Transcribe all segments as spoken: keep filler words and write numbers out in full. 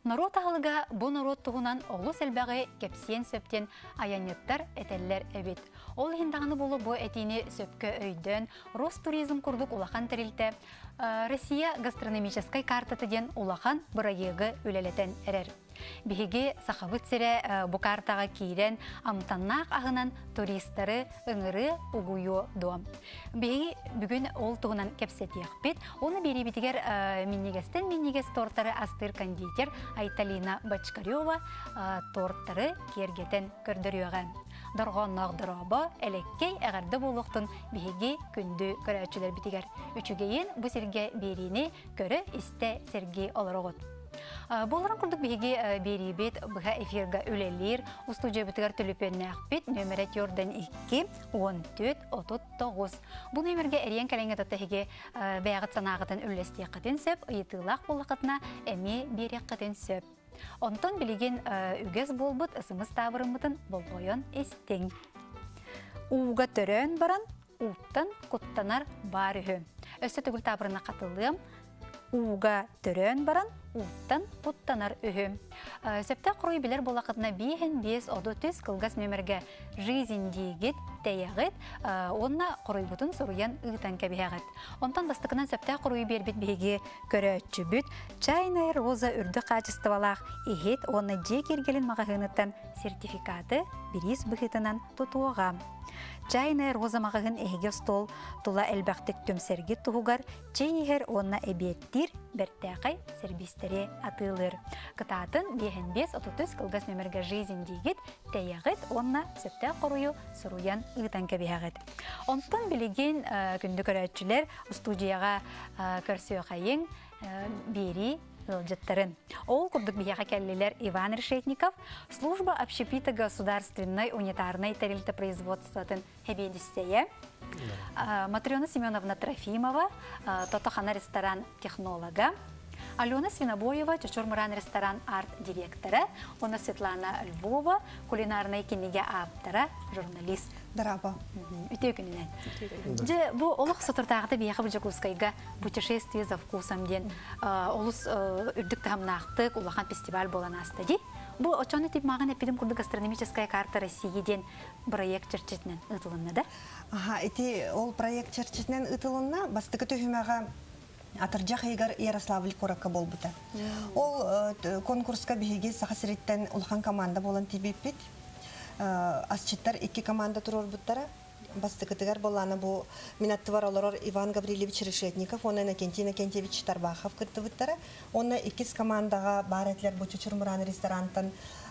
Народ ағылыға бұ народ тұғынан олы сәлбәғі кепсен сөптен аянеттар әтәлілер әбет. Ол хиндағыны болу бұ әтейіне сөпкі өйден Ростуризм күрдік улахан тірілті. Россия гастрономическай картаты ден улахан бұрайығы өлелетен әрер. Беге сақабыт сірі бұ картаға кейден амтаннақ ағынан туристары ұңыры ұғуы дуам. Беге бүгін ол тұғынан кепсет еқпет. Оны бері бітігер миннегестен миннегест торттары астыр кондитер Айталина Бачкарева торттары кергетен көрдіріған. Дарған нағдырабы әлеккей әғарды болуқтың беге күнді көрәтшілер бітігер. Үчігейін бұ серге беріне көрі істе серге оларығыд. Боларын күрдік беге бері бет бұға эфирға өлелер, ұстудия бұтығар түліпенне ақпет нөмірет йордан екі он төрт отыз тоғыз. Бұл нөмірге әрен кәліңгі тұттығыге бәғыт санағытын өлесте қытын сөп, ұйытылақ болықытына әме берек қытын сөп. Онтон білеген үгіз болбыт, ысымыз табырымытын болбойын естің. Уға түрін баран, ұттан құттанар бар үхі. Өсті түгіл табырына қатылым, уға түрін баран, ұттан құттанар үхі. Сөпті құруй білер болақытына бейін бес оды түз қылғас нөмірге жизіндегет тәйәғет, онына құруй бұтын сұруян ұйтан кәбейәғет. Онтан бастықынан сөпті құруй бербет бейге көрі өтчүбіт, чайнай роза үрді қачыстывалақ, ехет оны же кергелін мағағыныттан сертификаты біріз бұхытынан тұтуыға. Чайнай роза мағағын әйге стол тұла әлбәқтік төмсерге тұғығар, чайығыр онына әбеттір бәрттәқай сербистері атылыр. Қытатын бейін бес отыз түз қылғас нөмірге жизіндегет тәйәғет онына сөпті құруйы сұруян ұйтан кәбейәғет. Онтан білеген күнді көрәтшілер студияға көрсі қайын бері жаттарын. Ол күрдік бияға кәлілер Иван Решетников, служба общепита государственной унитарной тарелты производствотын хебедістея, Матрена Семеновна Трофимова, Тотохана ресторан технолога, Алена Свинобоева, Чачурмуран ресторан арт-директора, Она Светлана Львова, кулинарная кинеге автора, журналист. Дараба. Үтеу күнінен. Же, бұл олық сотыртағыда бияқы бұл Жакускайға путешествие за вкусом ден олыс үрдік тағымнақтық улахан фестиваль болан астади. Бұл очаны тип маған әпедім күрді гастрономическая карта России ден проект черчетінен ұтылынна да? Аха, эти ол проект черчетінен ұтылынна бастықы төхімаға Атыржақ егер Ярославль қораққа бол бұта. Ол конкурсқа бейге сақасыреттен ұлған команда болан тибеппет. Асчеттар екі команда тұрор бұттара. Бастықытығар боланы бұл минаттывар олар Иван Гаврилевич Решетников, оны Кентина Кентевич Тарбахов кірді бұттара. Оны екіз командаға бар әтлер бұл Чачурмуран ресторантан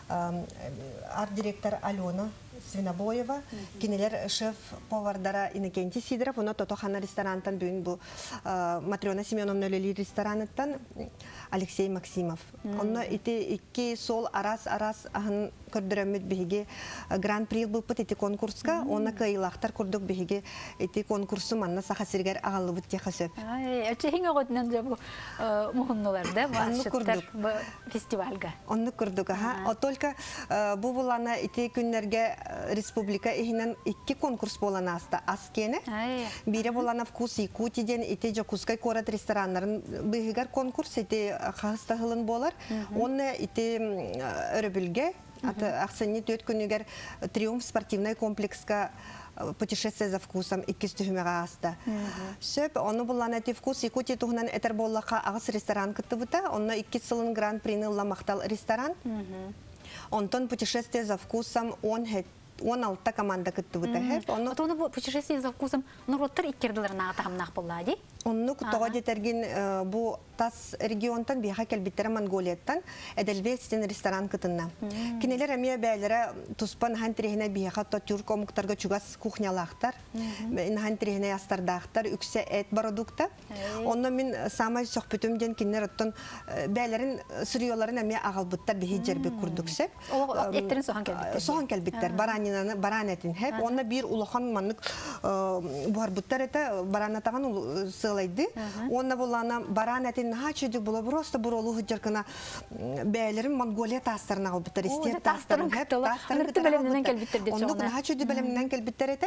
арт-директор Алена Свинобоева, кинелер шеф-повардара Иннокентий Сидоров, оны Тотохана ресторантан бүгін бұл Матрена Семеновна Лели ресторантан Алексей Максимов. Оны ити iki сол арас-арас ағын көрдіремет бейге гран-при бұл бұт ити конкурска, оны кайылақтар көрдік бейге ити конкурсу манна сақасыргер ағалы бұт теқа сөп. Өтшең оғытынан жа бұл мұхынныларды, бұл фестивальға? Оны көрдік, аға. Только бұл болана ити күнлерге республика ихинен iki конкурс болана аста аскені. Бире болана вкус Якутиден ити Жакускай корат ресторанларын бейгер конкурс ити қағыстағылын болар. Оны ити өрібілге Ақсанне төт күнігер Триумф спортивный комплекска путешествие за вкусом иккис түхімеға аста. Сөп, оны болан әті вкус Якутия тұғынан әтір боллақа ағыс ресторан күтті бұта. Оны иккис сылын гран-прины ламақтал ресторан. Онтон путешествие за вкусом он он алты команда күтті бұта. Оны путешествие за вкусом нұрыттыр иккерділерін ағатағымнақ боллади? Онны күттіға детерген бұл тас регионтан бейға кәлбеттері Монголияттан әдәлбестен ресторан күтінна. Кенелер әме бәлері тұспан хан тірехіне бейға тотюрк омықтарға чугас кухнялақтар, хан тірехіне астардақтар, үксе әт барадукта. Онны мен самай соқпетімден кенелер оттан бәлерін сүріоларын әме ағалбыттар бейі жербек күрдіксеп. Әттерін соған кәлбеттер? Соған кәлбеттер, баран әтін. Онны бір ұлыған манық бұғар бұттар әті баранатаған ылайды. Онна булана баран этин хачыдык була просто буролу хыджаркына бәйлерин Монголия тастарына албыттар, истер тастарын хеп тастарын белемнен келбиттер деп жогона. Онда хачыды белемнен келбиттер эте.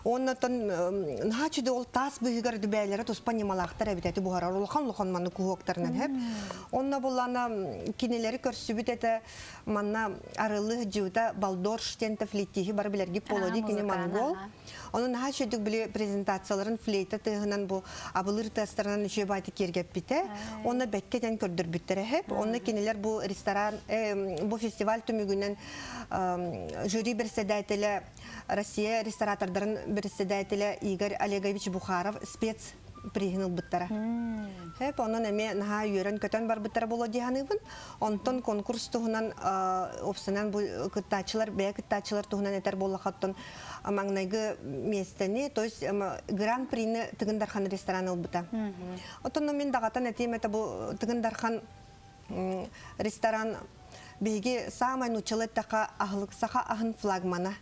Оннан хачыды ол тас быгыр бәйлери тус понималактар эбитети бухара улхан улхан маны куоктарынан хеп. Онна булана кинелери көрсүбүт эте манна арылы жута балдорш тенте флейтихи бар билерги полоди кине монгол. Onun haçıdık bile prezentasyonların fleyta tığınan bu abılır testlerinin işe baytı kergep bite. Onu bekkeden kördür bittere hep. Onu kiniler bu restoran, bu festival tümügünden jüri bir sedayetiyle Rusya restoratörlerin bir sedayetiyle Igor Olegovich Bukharov spets приhinil bittara. Hep onun eme naha yören köten bar bittara bolo dihanıbın. Ondan konkurs tuğunan opsiyonan bu kıttaçılar, bey kıttaçılar tuğunan eter bolo hattın amangnaygı местени, то есть Grand Prix'ni tıgındarhan restoran olbita. Otonun min dağatan etiyim ete bu tıgındarhan restoran beygi sağmayın uçalı taka ahlık sağa ahın flagmana.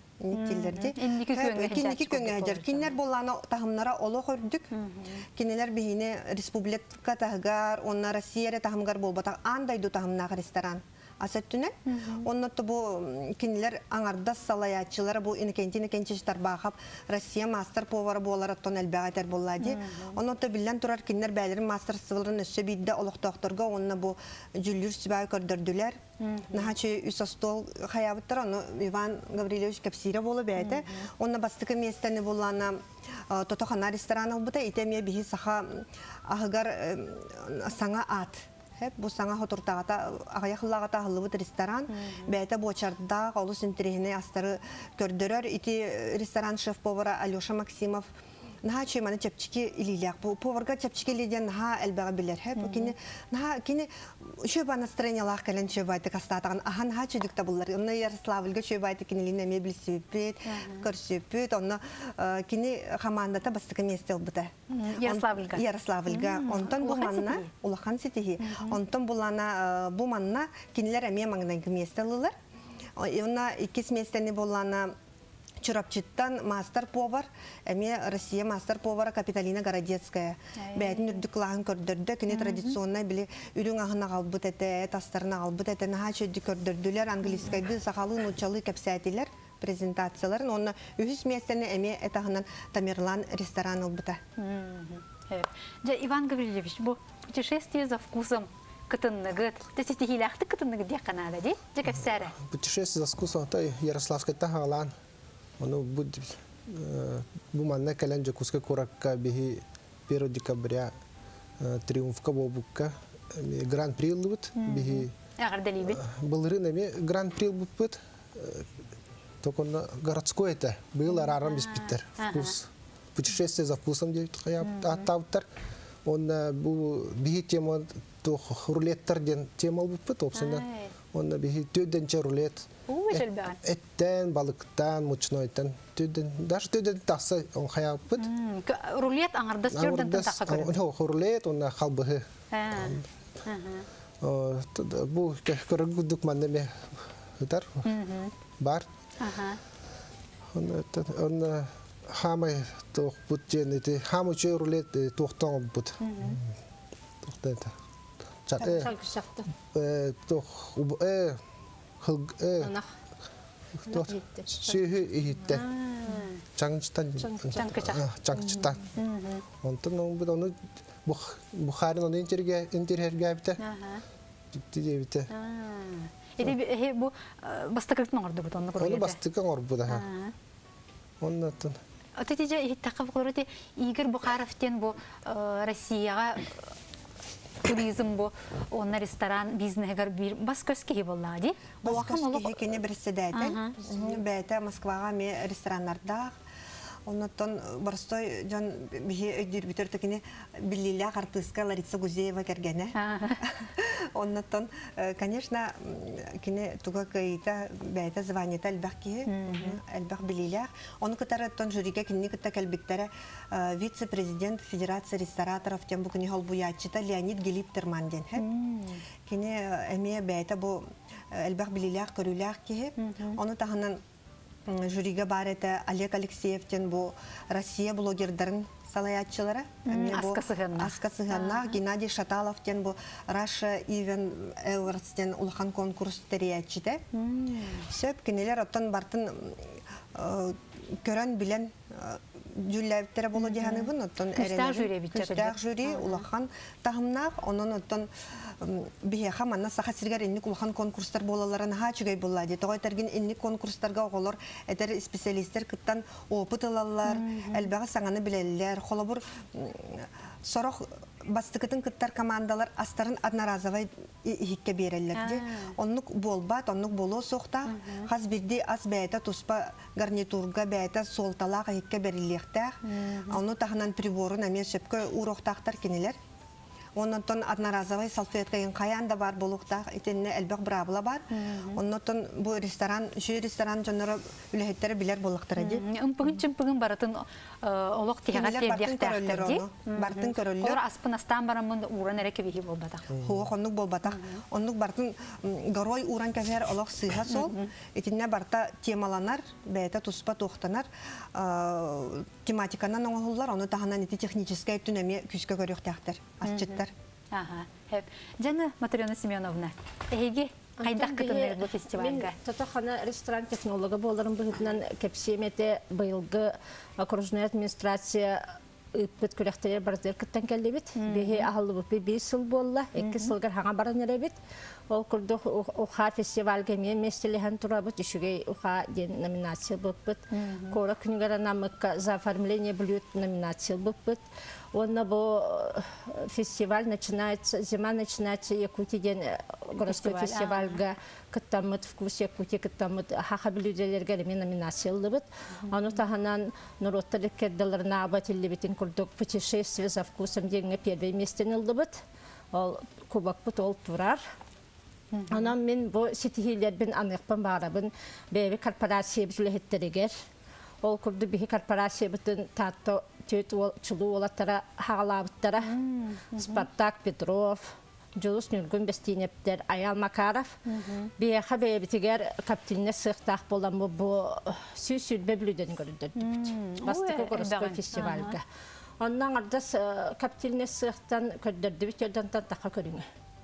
Кинники көңәҗәр. Киннәр булланы тахымнара олы көрдүк. Киннәр бихине республика тагар, онна Россия тахымгар булбата андай ду тахымнага ресторан. Асеттүнә. Оннотты бу киннәр аңарда салаячылар бу инкентине кенчештар бахап Россия мастер повары булар тон әлбәгатер буллади. Оннотты билен турар киннәр бәйләрен мастер сывылын өссө бидде олык докторга онна бу жүллүр сүбай көрдөрдүләр. Нахачы үсостол хаябыттар оны Иван Гаврилович Капсира болу бәйді. Оны бастықы местені болана тотохана ресторан албыта, итемия бихи саха ағығар саңа ат. Бұл саңа хотуртағата, ағаяқылағата ғылыбыт ресторан. Бәйті бочардақ, олы синтерегіне астары көрдірер. Ити ресторан шеф-повара Алеша Максимов. Наха чеманы чепчики илилек. Поварга чепчики илиден наха әлбәға білер. Кені наха кені шөба настроениялақ кәлін шөбайты кастатаған. Аха наха чөдікті бұлар. Оны Ярославльға шөбайты кенеліне мебель сөйпет, көр сөйпет. Оны кені хамандата бастықы месте ұлбыта. Ярославльға? Ярославльға. Онтан бұл манна, улахан сетихи. Онтан бұлана бұл манна кенелер әме маңнайғы месте ұлылар. Оны икес местені болана Чурапчиттан мастер-повар, эми Россия мастер-повара Капиталина Городецкая. Бәйтін үрдіклағын көрдірді, кіне традиционный білі үрің ағына қалбыт әті, тастарына қалбыт әті, наға чөдді көрдірділер, английскайды, сақалы, нұчалы кәпсәтілер, презентацияларын. Оны үхіс местені әме әтағынан Тамерлан ресторан ұлбыта. Иван Гаврилович, бұл путешествие за вкусом кытынныгыт, тесети хилақты кытынныгыт дек қанада, де? Же кәпсәрі? Путешествие за вкусом, это Ярославская тағалан. Оно будет буманна кален жакуска коракка бихи первого декабря триумфка бобукка гран-при лыбыт бихи былырынами гран-при лыбыт только он городской это был арарам без питер вкус путешествие за вкусом девять оттавтар он бихи тема то рулеттер ден тема лыбыт опсына он бихи төденче рулет Эттен, балыктан, мучнойдан, даже төден тақсы он хаябыт. Рулет аңырдас жөрден таққа көрді? Рулет, онна қалбығы. Бұл көрігудық мандаме ұтар, бар. Онна хамай тоқ бұт жен, хамы чөй рулет тоқтан бұт. Тоқ Сүйі үйітті. Чаңчытан. Чаңчытан. Онтын оны Бұхарын оны интерерге әбіті. Жүкті дебіті. Еде бұл бастықыртын оңырды бұд? Оны бастықын оңыр бұд. Оны атын. Өтетеже тақып қылыр өте Игорь Бухаровтен бұл Россияға туризм бу, онна ресторан, бизнесгар бир бас көскеге болла, ди? Бас көскеге кене бірісі дәйді. Бәйті Москваға ме ресторанларда. Оннаттан барыстой жан бихи өйдір бітірді кене білілі артистка Лариса Гузеева кергені. Оннаттан, конечно, кене туға кайта бәйті званиета әлбәқ ке, әлбәқ білілі. Оны кітараттан жюриге кене кітті кәлбеттері вице-президент Федерации рестораторов тем бұл кене холбуячыта Леонид Гелиптерман ден. Кене әме бәйті бұл әлбәқ білілі көрілі ке. Оны тағынан жюриге бар это Олег Алексеевтен бу Россия блогердарын салаятчылары. Аска Сыганна, Геннадий Шаталовтен бу Russia Even Awards'тен улахан конкурс терриячите. Сөп кенелер оттан бартын көрөн билен жүлләбеттері болу дегені бұн, оттан күстәк жюри улахан тағымнақ, онын оттан бейеха манна саха сиргер инник улахан конкурстар болаларын ха чүгей болады. Тоғай тәрген инник конкурстарға оғылар әдер специалистер кыттан опыт алалар, әлбәғі саңаны білелілер, қолы бұр сорох бастыкытын кыттар командалар астарын одноразовай хикке берелерді. Оннук болбат, оннук болу соқта, қаз бірде аз бәйті туспа гарнитурга бәйті солталаға хикке берелектәк. Оны тағынан приборын әме сөпкі уроқтақтар кенелер. Оннан одноразовый салфеткайын қаянда бар болуқтақ, етеніне әлбәқ бұрабыла бар. Оннан бұл ресторан, жүй ресторан жонары үліхеттері білер болуқтыр әді. Үмпігін-чүмпігін баратын олық тегеға тердектәқтір де? Бартын көрілер. Олар аспын астан барамын уран әреке бейі болбатақ. Хоқ, оннық болбатақ. Оннық бартын ғарой уран кәфер олық сыйға сол. Етеніне барта темаланар, бәйті тұспа тоқтанар. Тематиканан оңғылар, оны тағынан еті техническай түнәме күскі көріқтәқтір. Асчеттар. Жаңы Матрена Семеновна, әйге қайдақ күтіндер бұл фестивальға? Мен Татахана ресторан технологы боларым бұғытынан кәпсеметі бұйылғы окружная администрация үппіт көректері барзер күттен кәлді бет. Бейі ағылы бұппы бей сыл болла, екі сылғыр хаңа баран әрі бет. Ол күрдік ұға фестивальға мен местеліған тұра бұт, үшігей ұға ден номинация бұппыт. Кора күнігер анамыққа за оформление блюд номинация бұппыт. Онна бұл фестиваль начинается, зима начинается Якутиден городской фестивальға кыттамыт, вкус Якутия кыттамыт, хаха блюделерге мен номинациялы бұд. Оны тағынан нұроттары кәддаларына абатилі бетін күрдік путешествие за вкусом дегенге первый местен ұлды бұд. Ол кубак бұд ол тұрар. Анан мен бұл сетихилербен анықпын бағарабын бәйбі корпорация бүліхеттерігер. Ол күрді бігі корпорация бұтын татты төт чулу олаттара хағалабыттара. Спартак, Петров, Жолус Нүргін Бестинептер, Аял Макаров. Бейеқа бәйбітігер каптиліне сықтақ болан бұл сүй-сүлбе бүліден көріндірді бүт. Бастықы көріспі фестивальға. Оннан ардас каптиліне сықтан көрдірді бүт, өрден тантаққа көріңі.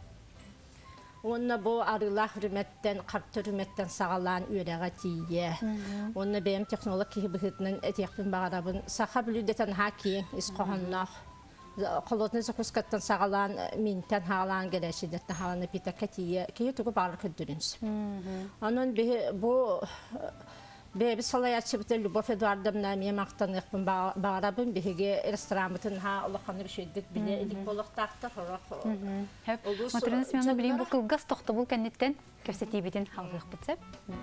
Онна бұл арылақ үріметтен, қарты үріметтен сағалан өреға тейе. Онна бәйім технолог кейі бұғытының әтеқпен бағарабын. Сақа бүлідетен хакең, ісқоғаннақ. Қолотны зықұскаттан сағалан, минтен хағалан келешедеттен хағаланы питаққа тейе. Кейі түгі бағыр күрдірінс. Онын бұл бәйбі салаятшы бұты Любовь Эдуардовна мен мақтанықпын бағарабын. Бәйге ресторанбытын ха ұлыққаны үшедік біле елік болықтақты. Матрена Семеновна білейін бұл қылғас тоқты бұл кәнеттен көпсетей бетін халғық бұтсап.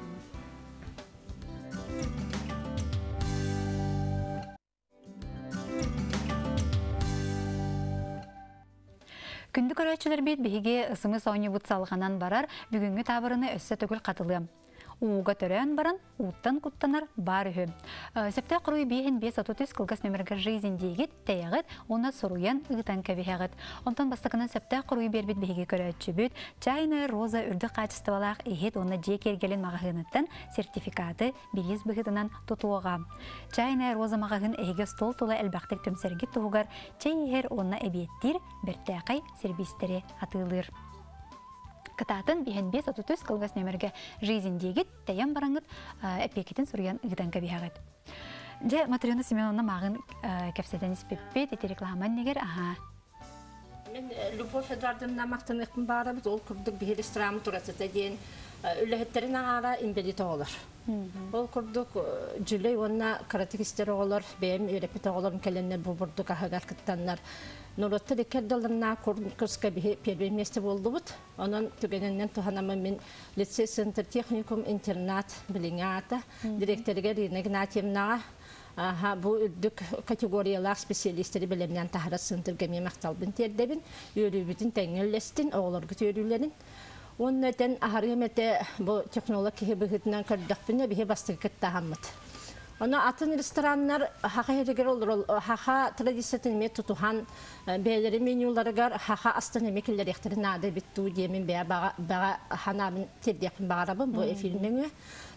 Күнді көрәтшілер бет бәйге ысымы сауны бұт салғанан барар, бүгінгі табырыны өссі түгіл қатылы. Уға төрән баран, уттан құттанар бар үхі. Сәпті құруй бейін бес отыз қылғас нөміргі жизіндегет, тәйіғіт, оны сұруян ұғытан кәбейғіт. Онтан бастықынан сәпті құруй бербет бейге көрәтші бүт, чайны роза үрді қачыстывалақ ехет оны жек ергелен мағағыныттан сертификаты белес бұғытынан тұтуыға. Чайны роза мағағын әйге стол тұлы әлбәқтік төмсергі тұғығар, чай ехер оны әбеттер бір тәқай сервистері атылыр. Кытатын бейін бес отыз қылғас нөмірге жизіндегет, тәйен бараңыт әпекетін сұрыян ұғыдан кәбейғыт. Же Матрена Семеновна мағын кәпсетен іспеппет, еті рекламан негер, аға. Мен Любовь Эдуардовна мақтанықпын бағарабыз, ол күрдік бейі ресторамы тұрасыда дейін үліхеттерін ағара имбедеті олар. Ол күрдік жүлей онына каратекистері олар, бейім өрепеті оларын кәленер бұбырдық ағағар кіттанлар. Нұротты декердаларына көрінкөске первый месте болды бұд. Оның түгенінен тұханамы мен лицей центр техникум интернат біліңі директорға Рина Гнатьевнаға бұл үлдік категориялар специалистері білімнен тағыра центрге мен мақталбын тердебін, өрібітін тәңелестін, оғыларғы төрілерін. Оның өтен ағарғым әті бұл технолог кейі бұғытынан көрдіқпіне бейі бастығы кіттағамыд. Оны атын рестораннар хақа ерегер olur, хақа традициятын мет тұтуған бәлері менюларығар хақа астын емекелер ектері нады бітту деймін бәға ханабын тердеқін бағарабын бұл эфирменге.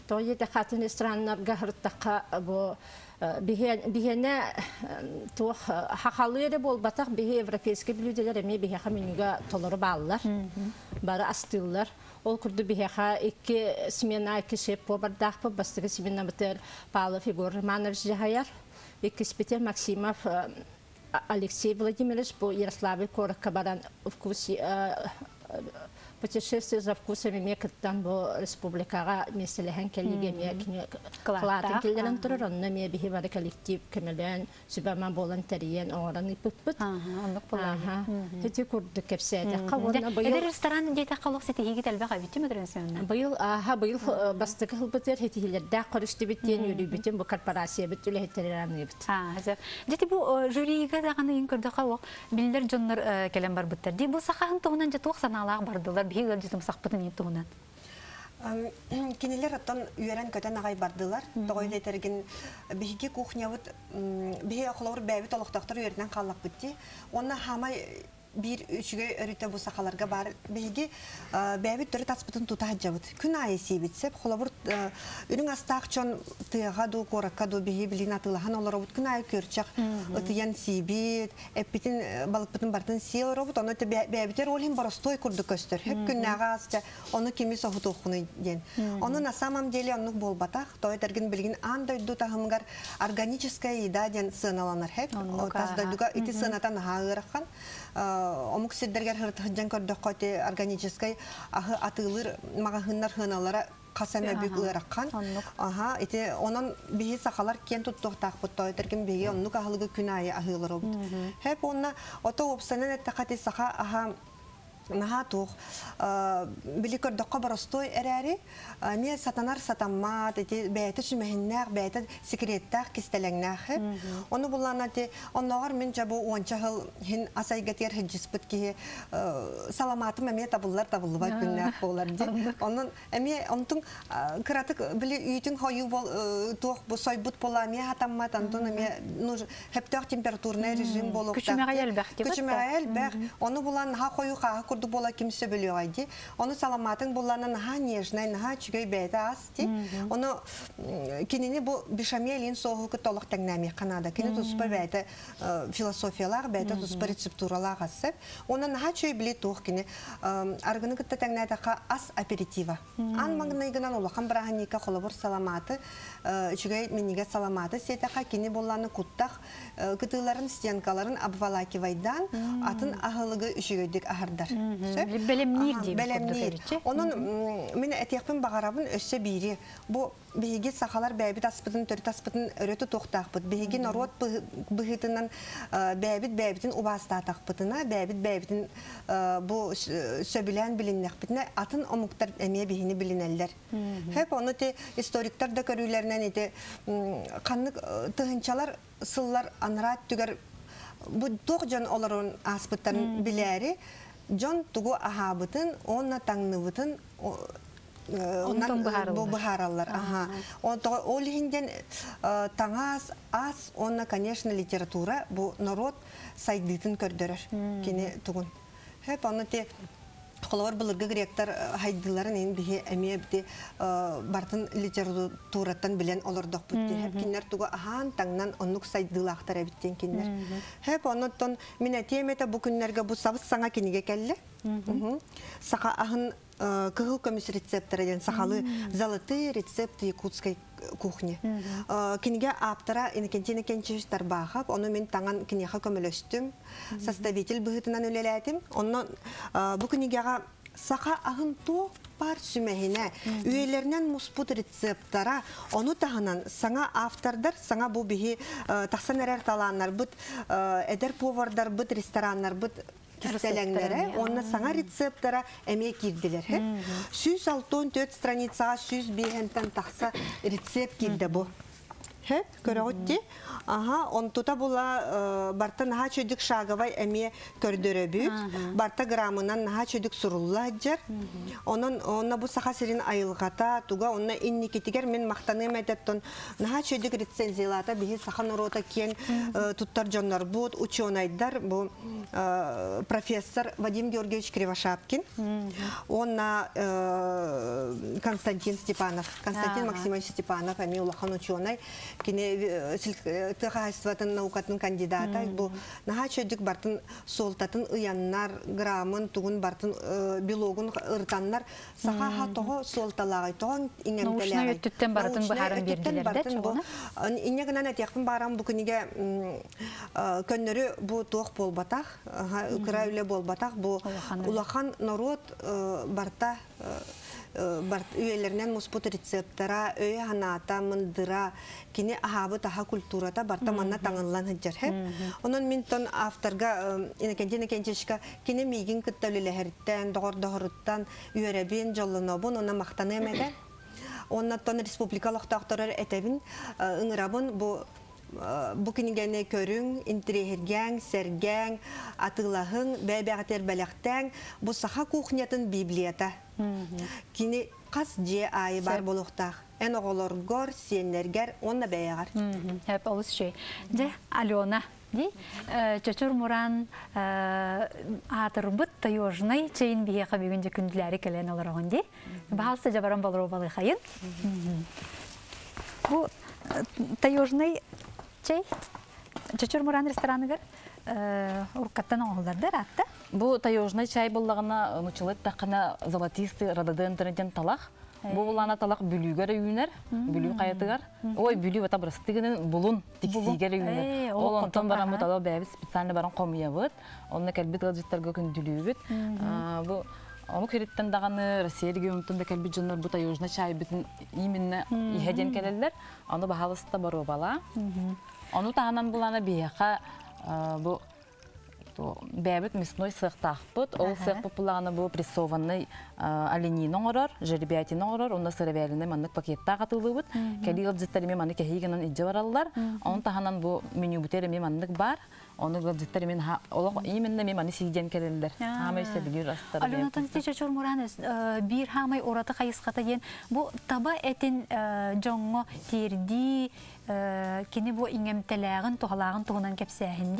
То еде хатын рестораннарга хырттакка бу бихене тух хахалыре болбатак бихе европейский блюделер эми бихеха менюга толору бааллар. Бары астыллар. Ол курду бихеха iki смена iki шеф повардах по бастыгы смена битер Павлов Егор Романович жахаяр. Iki спитер Максимов Алексей Владимирович по Ярославле коракка баран вкуси путешествие за вкусами мекаттан бо республикага меселехен келиге мекне клатын келдерен туран наме бихи бар коллектив кемелен сүбәман волонтериен оран иппут аннык булар хете курды кепсәдә кавына быел ресторан дете калык сете һиге әлбәгә бит мөдрәсәннән быел аха быел бастык хылбытер хетиләрдә карышты биттен юри битен бу корпорация бит үле хетерәне бит а хәзер дете бу жюрига даганы инкөрдә калык биллер җоннар келәм бар биттер ди бу сахаһын тугынан җа туксаналар бардылар бигәр җитем сахпытын итүнән кинелер оттан үйрән көтән агай бардылар тогой летерген биһиге кухня бут бихи ахлар бәбит алыктактыр үйрәннән каллак битти онна хамай bir üçüge örüte bu sakalarga бар беги бәбит төрөт аспытын тута хаҗабыт күн айы сибитсеп холобур үнүң астакчон тыга ду коракка ду беги билина тылахан олоробут күн айы көрчак ытыян сибит эппитин балыкпытын бартын сел робут оны бәбитер олин боростой курду көстөр хеп күннагасча оны кими сохутухуны ден оны на самом деле онук болбатак тойтерген билгин андай ду тахымгар органическая еда ден сыналанар хеп таздайдуга ити сынатан хагыракан омук сиддергер хыртыгын көрдөк коте органической ахы атылыр магахыннар хыналара касаме бик ыраккан аха ите онон бии сахалар кен туттуктак буттойтерген бии оннук ахылгы күнайы ахылыр хеп онна ото опсанен эттакати саха аха Нахатух биликор докка боростой эрәри не сатанар сатаммат эти бәйте сүмәһеннәр бәйте секреттәр кистәләңнәр оны буллана те оннагар мен жабу онча хыл хин асайгатер хҗиспит ки саламаты мәме табыллар табылбай күннәр булар ди onun әме онтың кратык били үйтүң хою бол тух бу сойбут поламия хатаммат антон әме ну хептер температурный режим болуп күчмәгәл бәх оны булан ха хою ха курду бола кимсе белү айди оны саламатын булланын ха нежный ха чүгәй бәйдә асти оны кинени бу бешамелин соһук толык тәңнәми канада кине туспа бәйдә философиялар бәйдә туспа рецептуралар асып оны ха чөй били тух кине аргыны кытта тәңнәдә ка ас аперитива ан магнай гынан улакан браханика холобор саламаты чүгәй минигә саламаты сета ка кине булланы куттак кытыларын стенкаларын обволакивайдан атын ахылыгы үшүгөйдик ахардар Белемнир дип белемнир. Onun мен этекпин багарабын өссө бири. Бу биги сахалар бәбит аспытын төрт аспытын өрөтө токтакпыт. Биги народ быгытынан бәбит бәбитин убаста такпытына, бәбит бәбитин бу сөбүлән билиннәкпитне атын омуктар эме бигини билинеллер. Хеп оны те историктар да көрүләрнән ите канлык тыгынчалар сыллар анрат түгәр бу тогжан оларын аспыттан биләри John tugu ahabıtın, ona tanıbıtın, ondan bu baharallar. Aha. O lihinden tangas az, ona, конечно, literatüra bu narod saydıtın kördürür. Kine tugun. Hep onu te Холор булыргы гректар хайдыларын ен бихе әмие бите бартын литератураттан билен олордық бітті. Хеп кинер туға ахан таңнан оннук сайдылақтар әбіттен кинер. Хеп оныттон мен әтемета бұл күннерге бұл сабыз саңа кенеге кәлі. Сақа ахын кығыл көміс рецепторы ден сақалы золотые рецепты якутской кухни. Кенеге аптара инекентені кенчештар бағап, оны мен таңан кенеға көмілөстім. Составитель бұғытынан өлеләдім. Онын бұл кенегеға сақа ахын тоқ бар сүмәхіне үйелерінен мұспут рецептара оны тағынан саңа автордар, саңа бұл бігі тақсан әрәр таланар, бұд әдер повардар, бұд ресторандар, бұд кистелеңләре, оны саңа рецептара әме кирдилер. сүз алтын төрт страницаға сүз бейхентен тақса рецепт кирді бұл. Хеп, көрөгөтти. Аха, онтута була барта наха чөдүк шагавай эме көрдөрөбүт. Барта грамынан наха чөдүк сурулла жер. Онон онна бу саха сирин айылгата, туга онна инникитигер мен мактаным этеттон наха чөдүк рецензиялата бихи сахан орота кен туттар жоннор бут, учёнайдар бу профессор Вадим Георгиевич Кривошапкин. Онна Константин Степанов, Константин Максимович Степанов, эми улахан учёнай. Кине сельскохозяйственный наукатын кандидата. Бу наха чөдүк бартын солтатын ыяннар, грамын, тугун бартын билогун ыртаннар. Саха ха того солталагай, того иңемтелегай. Научный өттүттен бартын бахарын бердилерде чоғына? Ине гынан әтияқпын барам бу күніге көннөрі бу тоқ болбатақ, үкірәулі болбатақ, бу улахан народ барта үйелерінен мұспут рецептара, өй ханата, мындыра, кені ахабы таха культурата барта манна таңылан хыджар. Онын мен тон авторга инекенчен-инекенчешка кені мейгін күттәулі ләхерттен, доғыр-доғырыттан үйеребен, жолынабын, ona мақтаны әмәді. Онна тон республикалық тақтарар әтәбін, ұңырабын бұ Bu kinigene körün, intrihirgen, sergen, atılahın, bebağıtır belakten, bu saha kuhniyatın bibliyata. Kini kas je ayı bar buluqtaq. En oğulur gor, siyenlerger, onna beyagar. Hep oluz şey. De, Alena, di, Çöçür Muran atırбыт tayyojnay çeyin biye qabigünce kündüleri kelen olarağın di. Bahalsa jabaran balır obalı xayın. Bu tayyojnay Чей? Чөчөр Муран ресторанығыр уркаттан оғылдарды ратты? Бұл таежный чай болағына ұнычылыт тақына золотисты рададын тірінден талақ. Бұл болағына талақ бүлігер үйінер, бүліг қайатығар. Ой, бүліг өта бұрыстығының бұлын тексигер үйінер. Ол онтан баран бұт ала бәбі специально баран қомия бұд. Онына кәлбет ғалжыттарға күнділі бұд. Onu keritten dağını Rusya'da umutunda kalbi canlar bu tayyojna çay bütün iminne ihedyen kelirler. Onu bahalısı da barı bala. Onu tağınan bulana biyaqa bu бәбіт мясной сықтақ бұд. Ол сық бұпылағаны бұл прессованный оленинің орар, жеребиятинің орар, оны сырывәліні маннық пакетта қатылы бұд. Кәлі ғылжыттарымен маннық әйгенін иджі баралылар. Оны тағынан бұл меню бұтерімен маннық бар. Оны ғылжыттарымен именне мен маны сиден келелер. Хамай сөбілер астары. Аленатан сте Чөчөр Мураныз бір хамай ораты қайысқата ен. Бұл таба әтін жоңғы терді, кені бұл иңемтеләғін, тұғалағын тұғынан кәпсәхінді?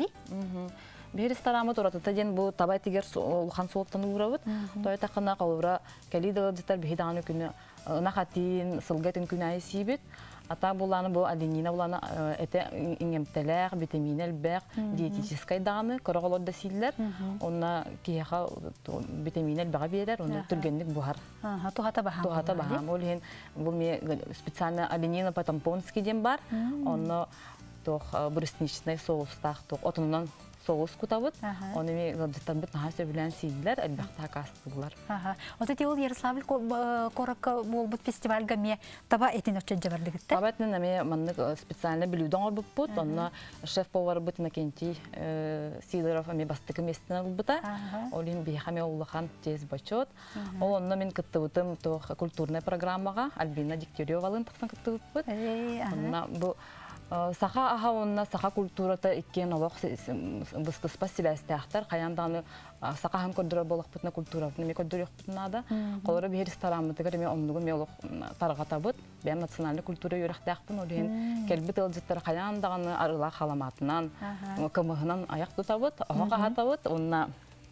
Bir restoranı toratuta gen bu tabay tiger ulhan soğuktan uğrabıt. Toy takına qalura kali dağıcılar bir hidanı günü nakatin sılgatın günü ayısibit. Ata bulanı bu adenina bulanı ete ingemteler, vitaminel bek, diyetiskay dağını karagolor da siller. Ona kiyaha vitaminel bek birer, onu türgenlik buhar. Ha, tuhata baham. Tuhata baham. Olhen bu mi spesialne adenina patamponski den bar. Onu toh brusnichный соус так, toh otundan соус кутабыт, оны ми гаджеттан бит наха сөбүлән сийлер, әлбәттә кастылар. Ага. Вот эти ол Ярославль корак болбут фестивальга ме таба этин өчен жабарлыгытта. Таба этин ме маннык специально блюдон болбут, онна шеф-повар бут Накенти Сидоров ме бастыкы местен булбута. Олин бихаме уллахан тез бачот. Ол онна мен кыттыбытым то культурная программага Альбина Дегтяревалын таксан кыттыбыт. Онна бу Саха аха онна саха культурата иккен олох быстыспа силәстәхтәр каянданы саха һәм көрдөрө болох бутна культура неме көрдөрөк бутнада колоры бер ресторанны тегер ме оннугы ме олох таргатабыт бәм националь культура юрактәхтен олен келбит алҗыттар каяндаганы арыла халаматынан кымыгынан аяк тутабыт ага хатабыт онна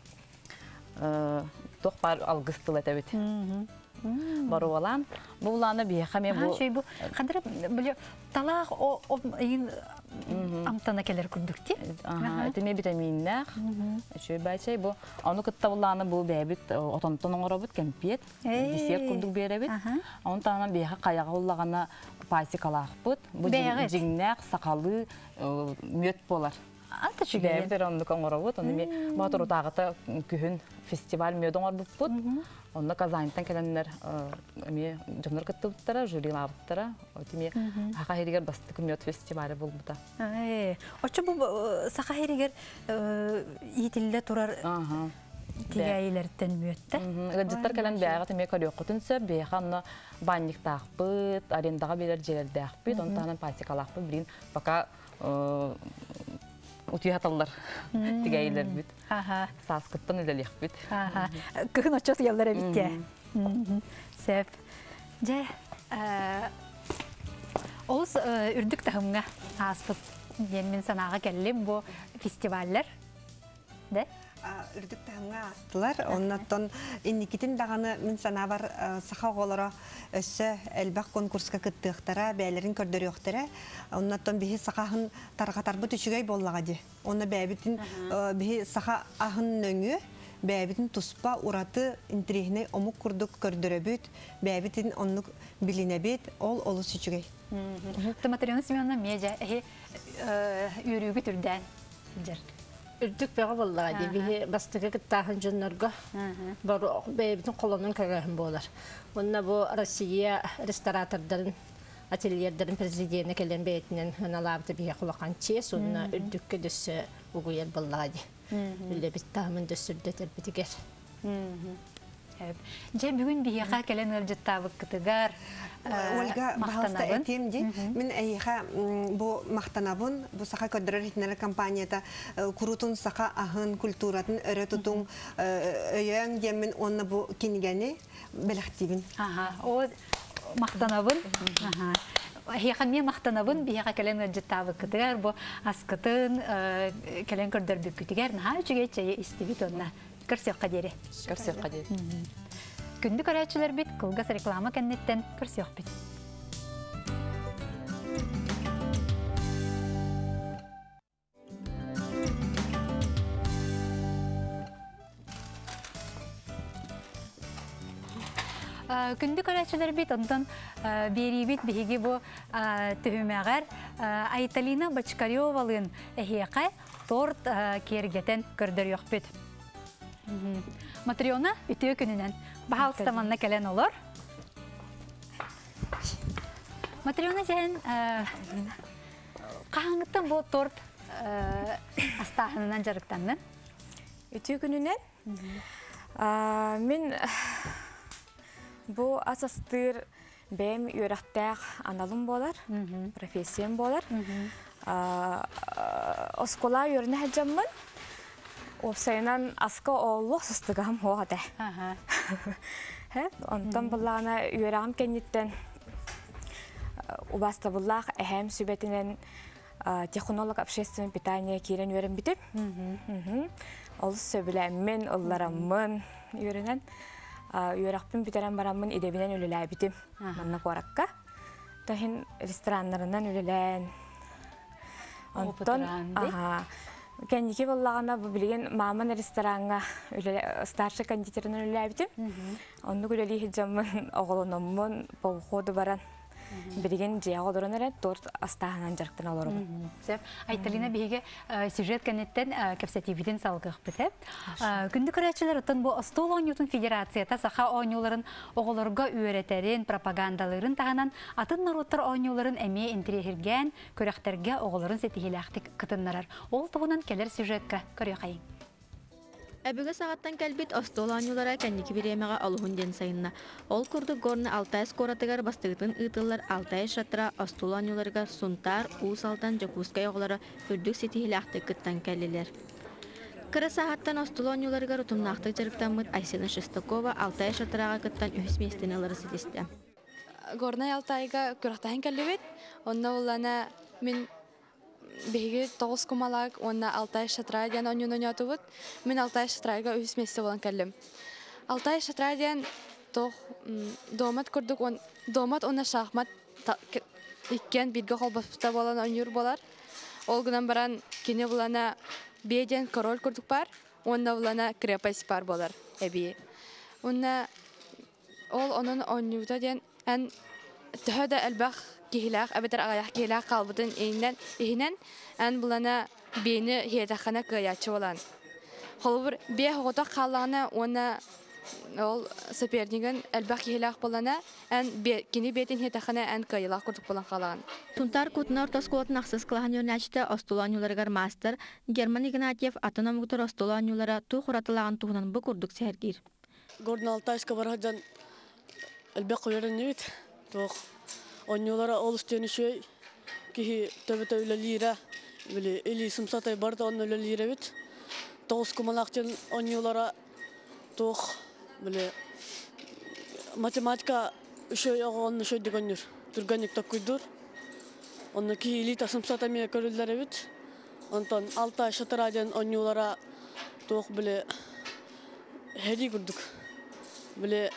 тохпар алгыстыл әтәбит Баруалан, bu ulana bir xame bu. Şey bu, kadar böyle talaq o yin amtana keler kurdukti. Aha, etme vitaminler. Şöyle bir şey bu. Onu kıtta ulana bu bebit otonton orabut kempiyet. Dessert kurduk berebit. Onu tana bir qayağı ulagana pasikalaq bud. Bu jinner sakalı möt bolar. Anta çünkü. Bebit onu kongorabut. Onu mi motoru tağıta kühün festival mödön orbut bud. Onda Kazan'dan gelenler mi canlar katıldılar, jüriler otimi Hakahiriger bastık müyot festivali buldu da. Ay, o çubu Sakahiriger yitille turar. тигәйләртен мүетте. Гыджыттар кэлэн бэға тэмэ көрөкөтүн сөп, бэға анна банник тақпыт, арендаға белер желерді ақпыт, онтағынан пасикалақпыт, білін пока утуяталлар тигәйлер бүт. Саскыттан үлелек бүт. Күн очос елдер битте. Сөп. Же, олыс үрдік тағымға аспыт мен санаға кәлім бұл фестиваллер. Де? Үрдік тағымға астылар. Оннаттан инникетін дағаны мен сана бар сақа оғылары өссі әлбәқ конкурсқа күттіқтара, бәлерін көрдері өқтері. Оннаттан бігі сақағын тарғатарбы түшігей боллаға де. Оны бәбітін бігі сақа ағын нөңі, бәбітін тұспа ұраты интрихіне омық күрдік көрдері бүт, бәбітін онық біліне бет, ол олы сүчігей. Матрена Семеновна медиа үйрігі түрден жүр. Үрдік бәға боллаға де, бастығы кіттағын жөнлерге бәйбітін қолының кәрігін болар. Онына бұл Россия ресторатордарын, ательердерін президентіне келен бәйтінен ғаналабды бейе құлақан чес, онына үрдік көдісі ұғыйер боллаға де. Үлі біттағымын дөсірді тәрбітігер. Же бүгін бейеға келен өлжіттабы күтігар Ольга бағалыста әтем де, мен әйеға бұл мақтанабын, бұл сақа көдірер етінері компанияда күрутын сақа ағын культуратын өрі тұтың өйен демен оны бұл кенігені бәліқтейбін. О мақтанабын. Хияхан мен мақтанабын, бияға кәлен өлжіттабы күтігар, бұл асқытын кәлен көрдір бүк күтігар, наға жүге чайы істебет онына. Көрсек қадері. Көрсек қадері. Күнді көрәтшілер бет, қылғас реклама кәннеттен көрсек бет. Күнді көрәтшілер бет, ондан бері бет бейге бұл түхімәғар Айталина Бачкаревалын әхеқай торт кергетен көрдір еқ бет. Матриона үтіе күнінен бағалыстаманына кәлен олар. Матриона жән қағыңыттан бұл торт астағынынан жарықтанның? Үтіе күнінен мен бұл асастыр бәйім үйрақтақ аналым болар, профессиям болар. Оскола үйріні әджаммын. Опсайынан асқа олық сұстығам оғады. Онтан бұлағына үйерағым кәнеттен ұбаста бұлақ әхәм сүбетінен технолог общественное питание керен үйерім бітіп. Ол сөбіләмін, ұлларамын үйерінен. Үйерақпын бітерен барамын едебінен өліләй бітіп. Манна қораққа. Тахин ресторанларынан өліләйін. Онтан, кәнеке болағына білген мамын ресторанға старшы кондитерін өліләй бітім. Онды күлелі хеджамын оғылынымын полходы баран. Білген жияғы дұрын әрет торт астағынан жарқтын алырым. Айталина бейге сюжет кәнеттен кәпсәтивіден салғық бітіп. Күнді көрәтшілер ұтын бұл Остол Ойнютын Федерацията сақа ойнуларын оғылырға үйеретерін, пропагандаларын тағынан атын народтар ойнуларын әме интерегерген көрәқтерге оғылырын сетігеләқтік қытынларар. Ол тұғынан келер сюжетқа көрі қайын. Әбігі сағаттан кәлбет Остоланюлара кәнекі біремеға алуғын ден сайынна. Ол күрді горны Алтай скоратыгар бастығытын ұтылар Алтай шатыра Остоланюларға сунтар, ұсалдан жакускай оғылары үрдік сетігіләқті күттан кәлілер. Кыры сағаттан Остоланюларға рұтымнақтық жарықтамыд Айсена Шестакова Алтай шатыраға күттан үхіс местен алары сетесті. Горнай Алтайға көріқтайын кәлібет, онна олана мен беги тоғыз кумалак, онна Алтай шатрай ден онюн онятывыд. Мен Алтай шатрайга үс месте болан кәлім. Алтай шатрай ден тоқ домат көрдік, домат онна шахмат иккен бірге қолбаспыта болан онюр болар. Ол гынан баран кене болана бейден король көрдік бар, онна болана крепость бар болар әбие. Онна ол onun онюта ден ән түхәді әлбәқ кихилах абетер агаяк кихилах калбытын эйнен эйнен ан булана бени хетахана кыячы болан. Холбур бе хогота каллана она ол сопернигін әлбәқ ехелақ болана, ән кені бетін хетақына ән кайылақ күрдік болан қалаған. Тунтар кутнар тоскуотун аксыз кылахан юрначта остоланюларыгар мастер Герман Игнатьев атономуктор остоланюлара ту хуратылаган туһунан бу курдук сәргир. Гордон Алтайска барадан әлбәқ қойырын невит. Тоқ онюлара олыстен үшей кихи төбеті өлі лира біле или сымсатай барды он өлі лира бит. Тоғыз кумалақтен онюлара тоқ біле математика үшей оғын үшей дегенер. Түргенік таққойдыр. Оны кихи или тасымсатай мея көрілдері бит. Онтан Алтай шатыраден онюлара тоқ біле хәди күрдік. Біле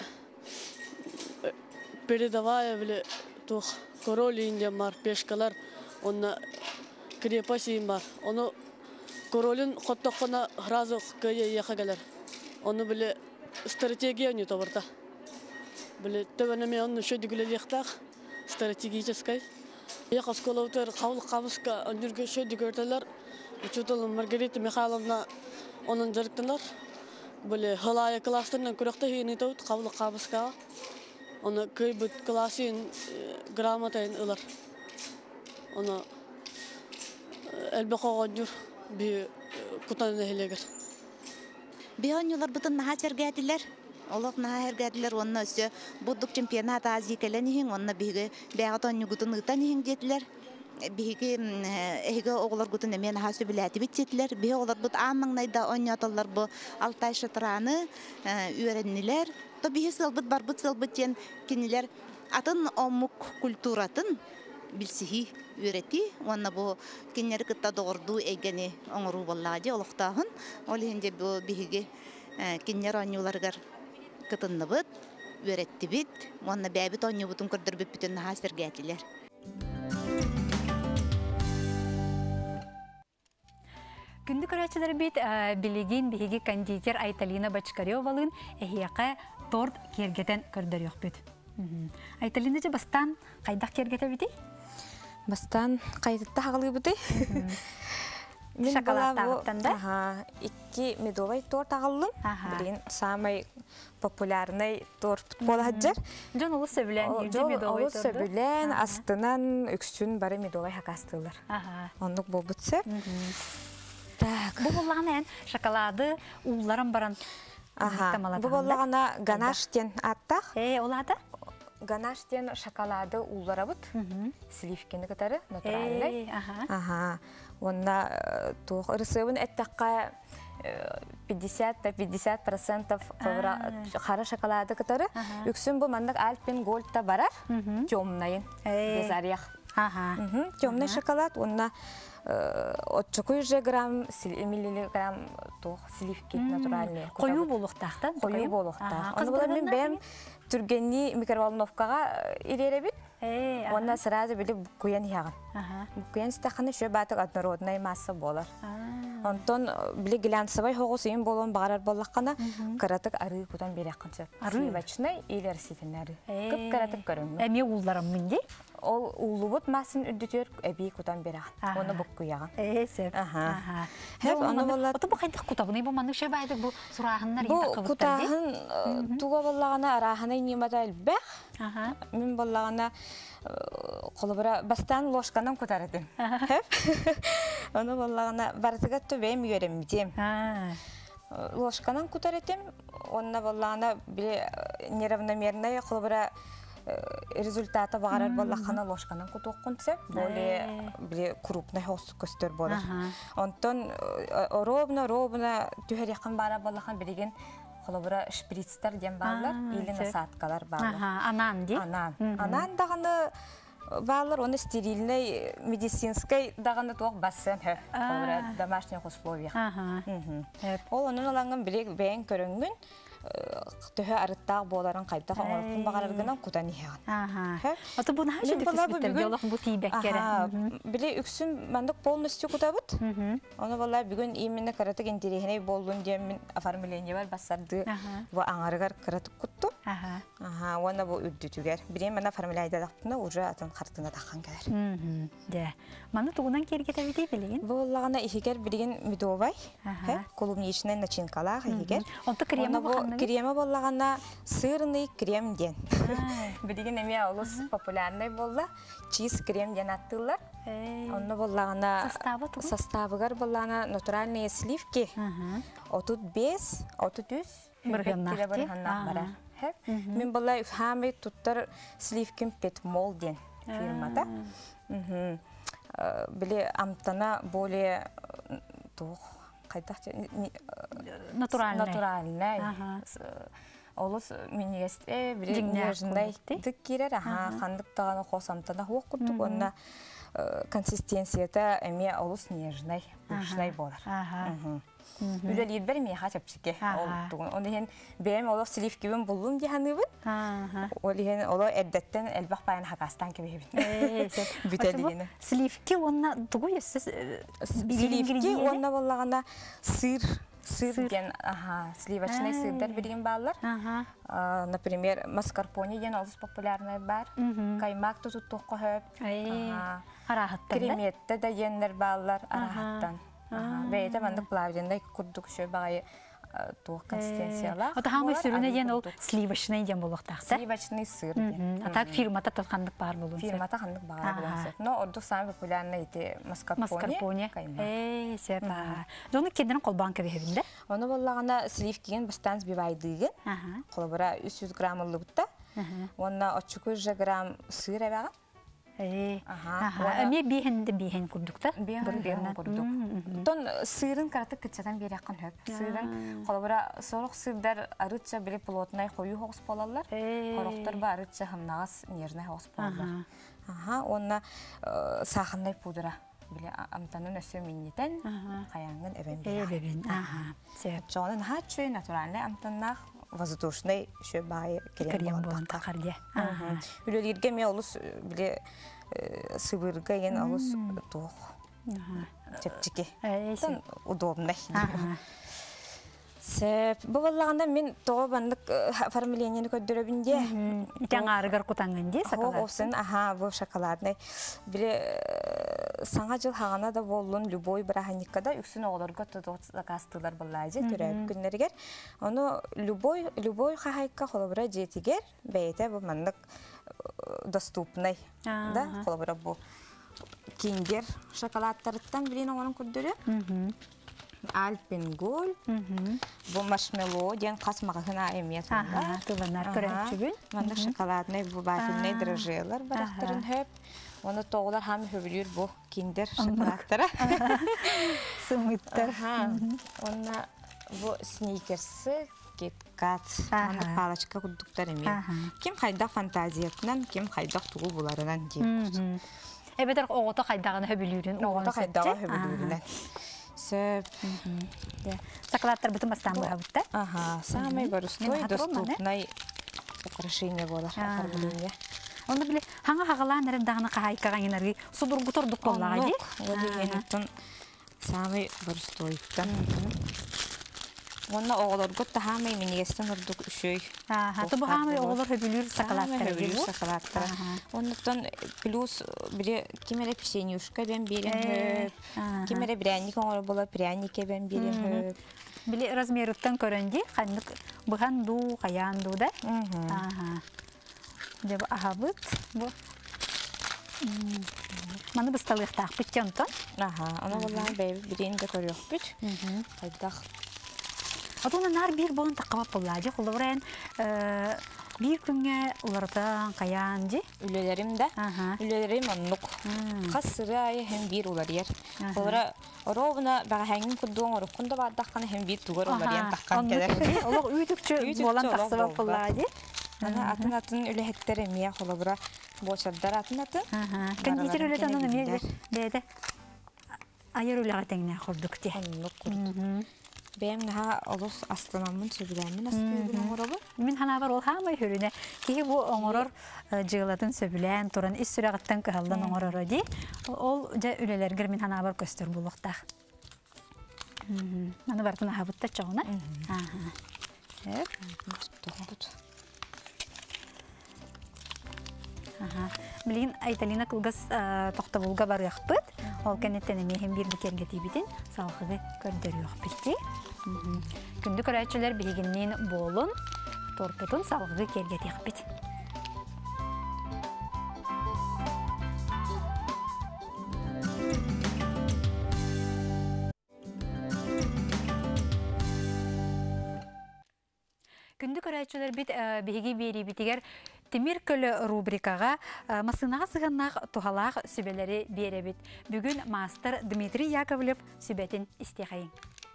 передавая біле тоқ король индия бар, пешкалар, оны крепосиин бар. Оны королін қоттаққына разық көйе еқагалар. Оны біле стратегия не табырта. Біле төбенеме оны шөдігілі лектақ, стратегическай. Еқ осколаутыр қаулы қамысқа өндірге шөдігіртілер. Учутылы Маргарита Михайловна оның жырықтылар. Біле ғылайы кластырынан күріқті хейіні тауыт қаулы қамысқа. Оны көй бұд классиын грамотайын ұлар. Оны әлбі қоған жүр бі құтанын әйелегір. Бі оңылар бұтын наға сәргәділер. Олық наға сәргәділер. Онына өсі бұддық чемпионат Азия кәлін ең. Онына бігі бәғат оңы құтын ұтан ең деділер. Биһиги эһиге оглар гутун эмен хасы билети битсетлер. Биһи оглар бут аммаңнайда ойнаталар бу Алтай шатыраны үйреннилер. То биһи сылбыт барбыт сылбытен кинилер атын омук культуратын билсихи үйрети. Онна бу киннер кытта догорду эгени оңру боллади олуктагын. Ол хинде бу биһиги киннер оңуларгар кытынныбыт үйретти бит. Онна бәбит оңубутун көрдөрбүп бүтүн хасыргатилер. Күнді көрәтшілер бейт білеген бейгі кондитер Айталина Бачкаревалын әйеқі торт кергетен көрдір еқ бейт. Айталина же бастан қайдақ кергеті бейті? Бастан қайдытта қағылы бейті. Шоколад тағыттан да? Икки медовай торт ағылым. Білген самай популярный торт бола хаджар. Жон олы сөбілен, елді медовай торды? Олы сөбілен, астынан үксін бары медовай хақастылар. Онлық бол бұтсы. Бұл болағына ән шоколады ұлларым баран. Бұл болағына ганаштен аттақ. Е, олады? Ганаштен шоколады ұллара бұд. Сливкені кітары, натуральный. Онна рысыбын әттаққа пятьдесят процентов қара шоколады кітары. Үксін бұл мандық альпин голдта барар. Темнайын, без орех. Темный шоколад, онна четыреста грамм, миллиграмм сливки натуральные. Қою болуқтақтан? Қою болуқтақ. Оны болар мен бәм түргенні микроволновкаға иреребет. Онна сразу білі бұқуян яғын. Бұқуян стақаны шөй батық однородной масса болар. Онтон білі глянцевай хоғысыйын болуын бағарар болаққана қаратық ары күтан береққын сөп. Сливачный или растительный. Көп қаратық көріңі. Әме ұлдарым мінде? Ол улубут масын үддүтөр эби кутан бераган. Оны буккуяган. Э, сеп. Аха. Хеп аны болла. Ото бу кайдык кутабыны бу маны шебайды бу сурагыннар инде кыбыттар. Бу кутагын туга боллагана араханы немада элбек. Аха. Мен боллагана колубара бастан ложканан кутарадым. Хеп. Аны боллагана бартыга төбем үйренмидим. А. Ложканан кутарадым. Онна боллагана биле неравномерная колубара результата бағарар болаққана ложканан кутуққынсы, более крупный хост көстер болар. Онтон ровно-ровно түхер яқын бара болаққан білеген қолыбыра шприцтар дем бағалар, или насадкалар бағалар. Анан де? Анан. Анан дағаны бағалар, оны стерильный медицинской дағаны тоқ басын, қолыбыра домашних условиях. Ол оның олаңын білек бәйін көріңгін, төһө арыттаах боларын кайда оңорун багараргынан кутан иһаган. Аха. Ата бу наха жеп биттер биолог бу тибеккере. Биле үксүн мандык полностью кутабыт. Аны балла бүгүн именно каратык интерехне болдун дем оформление бар басарды бу аңарыгар каратык кутту. Ага, оны бу үрдүтүгер. Бирем мана формуляйда дактына уже атын картына таккан келер. Де. Маны тугунан керге табити билген. Буллагана ихигер билген медовай. Хэ, клубничный начинкалар ихигер. Онто крема бу крема буллагана сырный крем ден. Билген эме олус популярный болду. Чиз крем ден аттылар. Онно буллагана составы тугу. Составыгар буллагана натуральные сливки. отуз беш, отуз үч бара. Мен булай хамы туттар сливкин петмол ден фирмада. Биле амтана более тух кайдах натуральный. Натуральный. Олус минесте биле нежный тик кирер, аха, хандык таганы хосамтана хук куттук, онна консистенцияда эме олус нежный, нежный болар. Үлелер бер меха чапчыке олдугун. Оны хен берем олох сливкибин булдум диханыбын. Ол хен оло эддеттен элбах баян хакастан кебебин. Бүтелигини. Сливки онна дугу эсс сливки онна боллагана сыр сыр ген, аха, сливочный сырдар билген баллар. Например, маскарпоне ген олус популярный бар. Каймак тутут тоққоһып. Арахаттан. Креметте да геннер баллар арахаттан. Бейте бандык плавлендай курдук шө багай тух консистенциялар. Ата хамы сүрүнө ген ол сливочный ген болуктакса. Сливочный сыр. А так фирмата таткандык бар болуп. Фирмата кандык бар болуп. Но орду самый популярный ите маскарпоне. Маскарпоне. Эй, сепа. Жону кедерин колбан кебебинде. Оны боллагана сливки ген бастан сбивайдыгын. Колбара үч жүз граммлыкта. Онна үч жүз грамм сыр эбага. Э, аха. Эме бихенде бихен курдукта. Бихен курдук. Тон сырын караты кытчадан бери аккан хөп. Сырын колбара сорок сырдар арытча биле плотный кою хогус болалар. Короктор ба арытча хамнагас нежный хогус болалар. Аха, онна сахарный пудра биле амтанын өсө миннетен каянгын эбен бери. Эбен, аха. Сеп. Жонун хачы натуральный амтаннах воздушный шө бай крем болон такарде. Үлелерге ме олус биле сыбырга ген олус тух. Чепчике. Удобный. Сеп, бабаллаганда мен тоо бандык формулянияны көддөрөбүнде. Жаңарыгар кутангынде шоколад. Осын, аха, бу шоколадный. Биле саңа жыл хагана да болун любой браханикада үксүн оголорго закастылар буллажы төрөп күннергер. Ону любой любой хахайка холобра жетигер бейте бу мандык доступный. Да, холобра бу киндер шоколадтарыттан билен онун көддөрө. Альпенгол, бу маршмеллоу ден кас магазина эмет. Ага, туланар көрөчүбүн. Манда шоколадный бу вафельный дрожжелар барактырын хөп. Оны тоғылар хам хөбүлүр бу киндер шоколадтары. Сымыттар. Оны бу сникерсы, киткат, манда палочка кудуктар эме. Ким кайда фантазиятынан, ким кайда тугу буларынан деп. Эбетер огото кайдаганы хөбүлүрүн. Огото кайдага хөбүлүрүнөн. Сөп. Шоколадтар бүтүн бастан бабытта. Ага, самый простой, доступный украшение болар оформление. Оны биле хаңа хагалан эрем дагына кайкаган энерги судургутордук боллага ди. Оди самый простой. Онна оголорго тахамай минестен урдук үшөй. Ага, ту бахамай оголор хөбүлүр шоколадтар бир шоколадтар. Оннан плюс бире кимере печенюшка бен берем. Кимере пряник оңор бола прянике бен берем. Биле размерыттан көрөнди, кандык быганду, каянду да. Ага. Деп ахабыт бу. Маны бысталыктак бүтчөнтон. Ага, аны болла беб биринде көрөк бүт. Кайдак Атуна нар бир болон таккабап боллажы, кулурен бир күнгө улардан каянжы. Үлелерим да. Үлелерим аннук. Касырай hem бир улар ер. Олара ровна бага хангин кудуң орукунда бардакканы hem бир тугар улар ер таккан келер. Олар үйдүкчө болон таксабап боллажы. Ана атын атын үлехеттер эмия холобура бочардар атын атын. Кандитер үлетен аны эмия деде. Айыр үлега теңне курдукте. Аннук курдук. Бем наха олус астынамын сөбүләмин астыгын оңорабы. Мин хана бар ол хамай хөрүнө. Ки бу оңорор жыгылатын сөбүлән туран ис сүрәгәттән кыһалдан оңорор ди. Ол жа үлелергер мин хана бар көстөр булыкта. Мана бартына хабытта чагына. Аха. Эп, тохбут. Билин Айталина кылгас тоқтабулга барыяқпыт. Ол кәнеттен емейхен бір бікерге тейбітін салқығы көрдіріяқ білді. Күнді көрәтшілер білгеннен болын, торпытын салқығы керге тейбіт. Күнді көрәтшілер біт бігі бері бітігер Темир көлі рубрикаға масынаға сығыннақ тұғалақ сүбелері бере бит. Бүгін мастер Дмитрий Яковлев сүбетін істеғайын.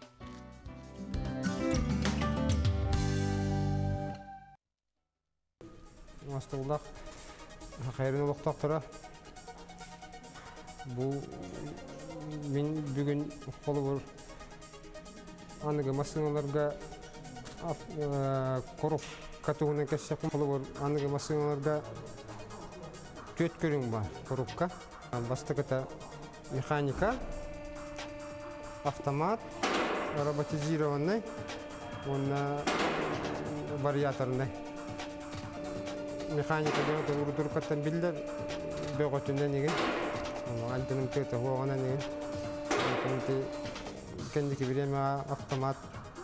Мастығылдақ қайрын олықтақ тұра. Бұл мен бүгін қолы бұр анығы масыналарға қорық Катуғынан кәсіп қолы бар, анығы масыналарға төт көрің бар құрыққа. Бастықыта механика, автомат, роботизированный, оны вариаторный. Механика дегенде ұрдырқаттан білдер, бөғөтінден еген, альтының төті оғынан еген. Кәндікі біреме автомат,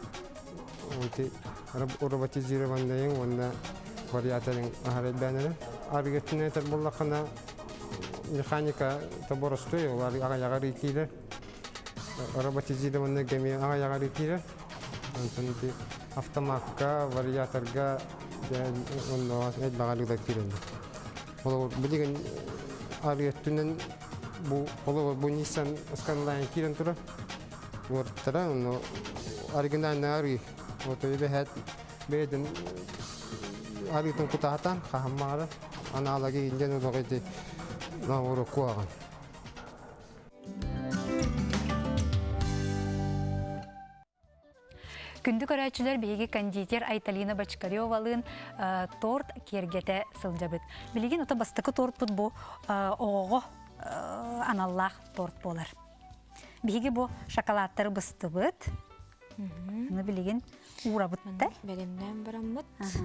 роботизированный, онда вариаторын ахарет бәнері. Аргеттін әтір болақына механика таборысты, олар аға-яғар етейлер. Роботизированный геме аға-яғар етейлер. Автоматқа, вариаторға әт бағалығда керенді. Білеген аргеттінен бұл Nissan Skyline керен тұры. Орттыра, оригинальный арги. Вот и бегет беден аритон кутатан хахмара аналоги инден догети на урокуага. Күнді көрәтшілер бейгі кондитер Айталина Бочкаревалын торт кергете сылжабыт. Білеген ота бастықы торт бұд бұ оғы аналлақ торт болар. Бейгі бұ шоколадтары бұсты бұд. Оны білеген ура бұтты? Бәлемнен бұрамыд.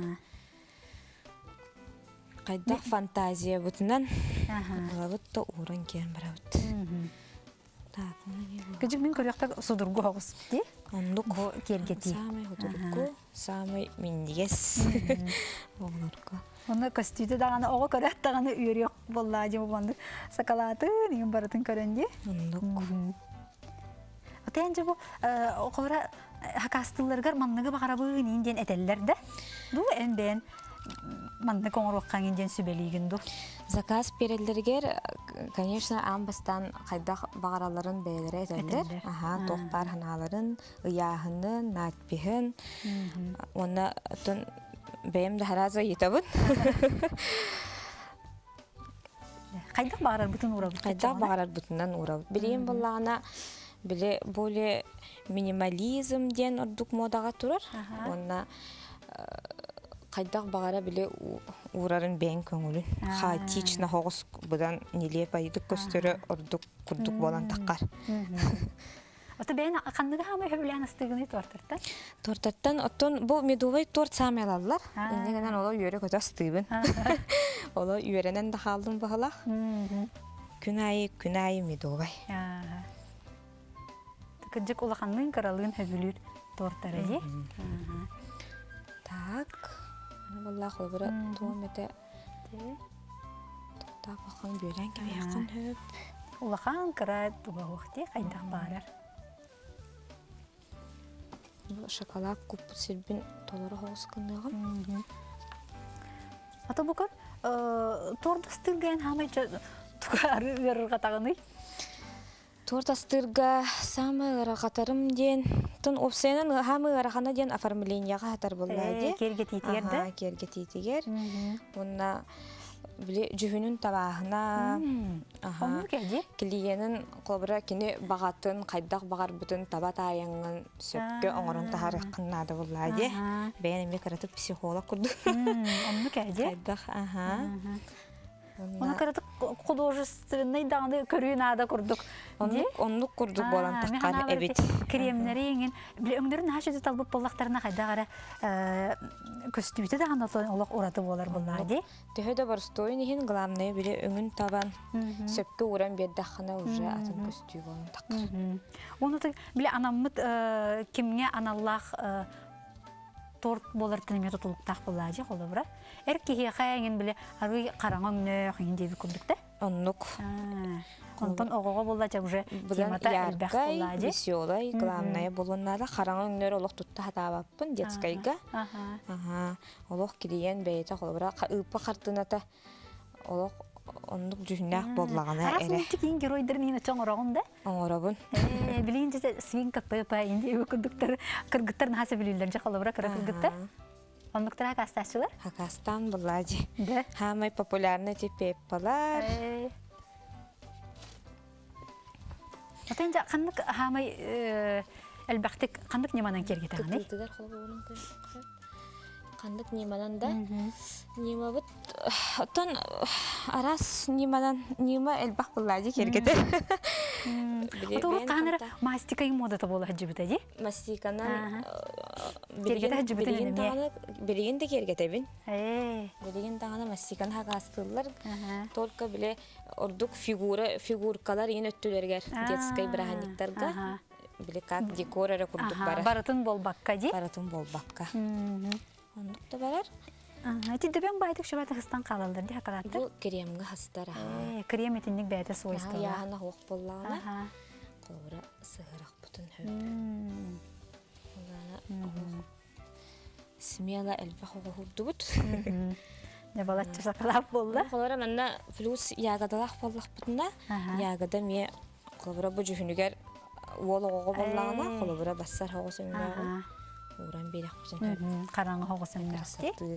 Қайдақ фантазия бұтынан ұла бұтты уран кен бұра бұтты. Күжік мен көріқтақ сұдырғы ғағыз бұтты? Ондық кергеті. Самай құдырғы, самай мендегес. Оғылырға. Оны көстүйді дағаны оғы көрәт дағаны үйері yok болла жемі банды сақалаты неген барытын көрінде? Ондық. Тәнже бұл оғыра хакастыларғар маннығы бағарабы нейінден әтелілерді. Бұл әнбен манны коңыр оққан енден сүбелейгін бұл. Заказ перелдергер, конечно, амбастан қайдақ бағараларын бәйлері әтелдер. Тоқпар ханаларын, ұяғының, натпихін. Оны бәйімді харазы етабын. Қайдақ бағарар бұтын ұра бұтын? Қайдақ бағарар бұтыннан ұра бұтын. Білейін болағына Биле более минимализм ден ордук модаға турар. Онна қайдақ бағара биле урарын бән көңілін. Хаотично хоғыз бұдан нелеп айдық көстері ордук күрдук болан таққар. Ота бән қандығы хамай хөбілен астығыны тортырттан? Тортырттан, оттон бұл медовай торт самайлалар. Инегенен ола үйері көті астығын. Ола үйеренен де қалдың бағалақ. Күн айы, күн айы медовай. Кыджык улаханның каралын хөбүлүр торттары же. Так. Валлах олбыра туам эте. Так бакан бөлән кеби якын хөп. Улахан кара туга вакыты кайдак барар. Бу шоколад куп силбин толору хоскындыгым. Ата букар торт стылген хамай тугары берер катагыны. Торт астырга самы рахатарым ден тон опсенен хамы рахана ден оформлениега хатар буллады. Керге титигер да? Керге титигер. Онна биле жүгүнүн табагына аха клиенин кобра кини багатын кайдак багар бүтүн таба таяңын сөпкө оңорун тахарыккынады буллады. Бен эми каратып психолог курду. Онну кәде? Кайдак аха. Оны караты художественный даңды көрүүн ада курдук. Оннук курдук болан таққар эбит. Кремнери еңін. Біле өңдерін хашыды талбып боллақтарына қайдағара көстүйті даған олақ ораты болар болар, де? Төһөдө барстойын ехін главное біле өңін табан сөпкі уран бердаққана уже атын көстүй болан таққар. Оны біле анаммыт кемге аналлақ торт болар тінеме тұтылықтақ болар, же, қолы бұра? Әр кеге қайыңын біле ары қараңын нөқіңін дебі күндікті? Оннук. Онтон оғуға болла жа уже темата әлбәқ болла, же? Веселай, главное болуыннада қараңын нөр олық тұтты хатабаппын детскайга. Олық кириен бәйті қолы бұра ұпы қартынаты олық оннук жүннәқ боллағына әрі. Арас мұнты кейін геройдарын ені чоң орағын да? Оңырабын. Білейін жесе свинка пәпа енді өй күндіктер кіргіттер нәсі білейлер же қолы бұра кірі кіргіттер? Оннуктар хакастачылар? Хакастан бұлади. Да? Хамай популярны те пеппалар. Отен жа қандық хамай әлбәқтік қандық неманан кергетағаны? Күттігер қолы болуын көріп. Қандық неманан да. Нема бұд. Отан арас неманан нема әлбәқ бұлади кергетер. Отолық қаныры мастикай модата болу хаджы бұта, де? Мастиканан Кергеті хаджы бұта неме? Береген де кергетебін. Береген тағаны мастикан хағастылар. Толка біле ордук фигуркалар ең өттілергер детскай біраханиктарға. Біле как декорары күрдік бара. Барытын болбаққа, де? Барытын болбаққа. Ондықта барар. Тиддебен байтық шыбайты хыстан қалалдар, де хақараттыр? Бұл кремгі хыстар. Крем етіндік бәйті свойстығы. Яғына хоқ боллағына. Қолыра сығырақ бұтын хөп. Смела әлбі хоғы хұрды бұт. Не балатшы сақалап болды? Қолыра мәнна флюс яғадалақ боллақ бұтында. Яғада ме қолыра бұл жүхінігер ол оғы боллағына. Қолыра бассар хоғы сөңгігі. Уран берек бұтын хөп. Қараңғы хоғы сөңгігі.